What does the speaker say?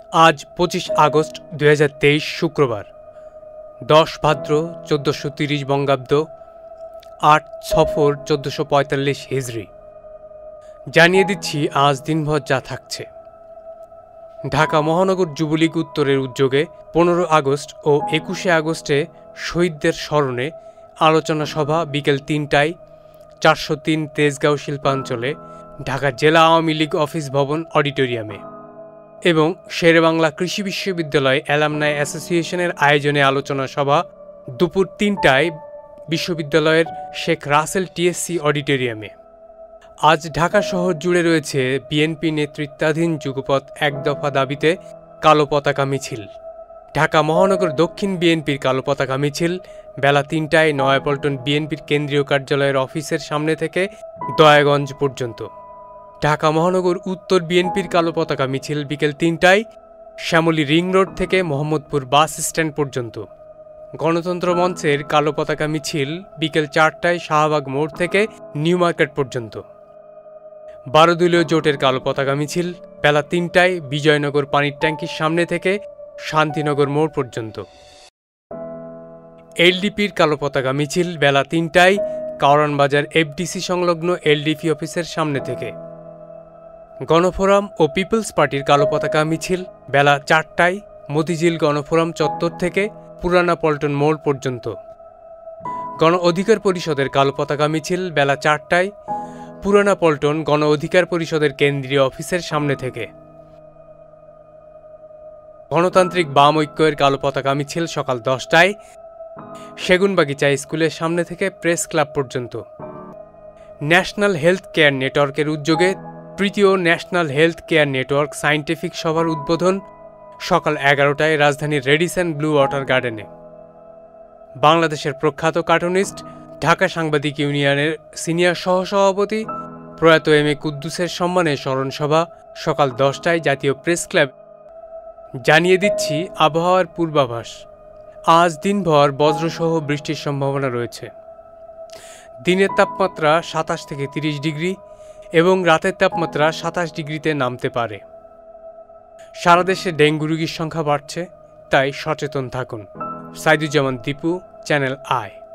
আজ 25 আগস্ট 2023 শুক্রবার 10 ভাদ্র 1430 বঙ্গাব্দ 8 সফর 1445 হিজরি। জানিয়ে দিচ্ছি আজ দিনভর যা থাকছে। ঢাকা মহানগর যুবলীগ উত্তরের উদ্যোগে 15 আগস্ট ও 21শে আগস্টে শহীদদের স্মরণে আলোচনা সভা বিকেল 3টায় 403 তেজগাঁও শিল্পাঞ্চলে ঢাকা জেলা আওয়ামী লীগ অফিস ভবন অডিটোরিয়ামে এবং শেরেবাংলা কৃষি বিশ্ববিদ্যালয় অ্যালামনাই অ্যাসোসিয়েশনের আয়োজনে আলোচনা সভা দুপুর 3টায় বিশ্ববিদ্যালয়ের শেখ রাসেল টিএসসি অডিটোরিয়ামে। আজ ঢাকা শহর জুড়ে রয়েছে বিএনপি নেতৃত্বাধীন যুগপৎ এক দফা দাবিতে কালো পতাকা মিছিল। ঢাকা মহানগর দক্ষিণ বিএনপির কালো পতাকা মিছিল বেলা 3টায় নয়াপল্টন বিএনপির কেন্দ্রীয় কার্যালয়ের অফিসের সামনে থেকে দয়াগঞ্জ পর্যন্ত। ঢাকা মহানগর উত্তর বিএনপির কালো পতাকা মিছিল বিকেল 3টায় শ্যামলী রিং রোড থেকে মোহাম্মদপুর বাস স্ট্যান্ড পর্যন্ত। গণতন্ত্র মঞ্চের কালো পতাকা মিছিল বিকেল 4টায় শাহবাগ মোড় থেকে নিউ মার্কেট পর্যন্ত। 12 দলীয় জোটের কালো পতাকা মিছিল বেলা 3টায় বিজয়নগর পানির ট্যাঙ্কির সামনে থেকে শান্তিনগর মোড় পর্যন্ত। এলডিপির কালো পতাকা মিছিল বেলা 3টায় কাওরান বাজার এফডিসি সংলগ্ন এলডিপি অফিসের সামনে থেকে। গণফোরাম ও পিপলস পার্টির কালো পতাকা মিছিল বেলা 4টায় মতিঝিল গণফোরাম চত্বর থেকে পুরানা পল্টন মোড় পর্যন্ত। গণ অধিকার পরিষদের কালো পতাকা মিছিল বেলা 4টায় পুরানা পল্টন গণ অধিকার পরিষদের কেন্দ্রীয় অফিসের সামনে থেকে। গণতান্ত্রিক বাম ঐক্যের কালো পতাকা মিছিল সকাল 10টায় সেগুনবাগিচা স্কুলের সামনে থেকে প্রেস ক্লাব পর্যন্ত। ন্যাশনাল হেলথ কেয়ার নেটওয়ার্কের উদ্যোগে তৃতীয় national health care network scientific সভার উদ্বোধন সকাল 11টায় রাজধানীর রেডিসন ব্লু ওয়াটার গার্ডেনে। বাংলাদেশের প্রখ্যাত কার্টুনিস্ট ঢাকা সাংবাদিক ইউনিয়নের সিনিয়র সহসভাপতি প্রয়াত এম এ কুদ্দুসের সম্মানে স্মরণসভা সকাল 10টায় জাতীয় প্রেস ক্লাব। জানিয়ে দিচ্ছি আবহাওয়ার পূর্বাভাস। আজ দিনভর বজ্রসহ বৃষ্টির সম্ভাবনা রয়েছে। দিনের তাপমাত্রা 27 থেকে 30 ডিগ্রি এবং রাতের তাপমাত্রা 27 ডিগ্রিতে নামতে পারে। সারা দেশে ডেঙ্গু রোগীর সংখ্যা বাড়ছে, তাই সচেতন থাকুন। Saiduzzaman Dipu, channel I.